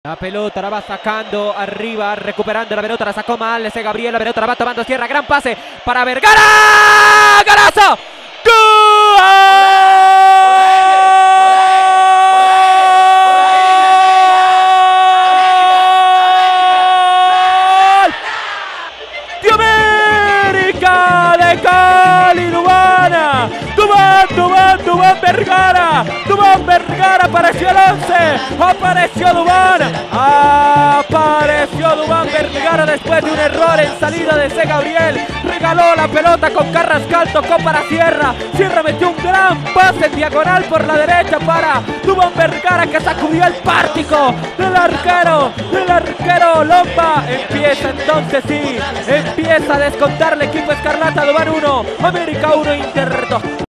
La pelota la va sacando arriba, recuperando la pelota, la sacó mal, ese Gabriel, la pelota la va tomando Sierra, gran pase para Vergara, ¡golazo! ¡Gol! ¡De América de Cali, Dubán! ¡Dubán Vergara! ¡Dubán Vergara! ¡Apareció el 11! ¡Apareció Dubán! ¡Apareció Dubán Vergara después de un error en salida de ese Gabriel! Regaló la pelota con Carrascal, tocó para Sierra. Sierra metió un gran pase en diagonal por la derecha para Dubán Vergara, que sacudió el pártico del arquero Lomba. Empieza entonces, sí, empieza a descontar el equipo escarlata. Dubán 1, América 1, Inter 2.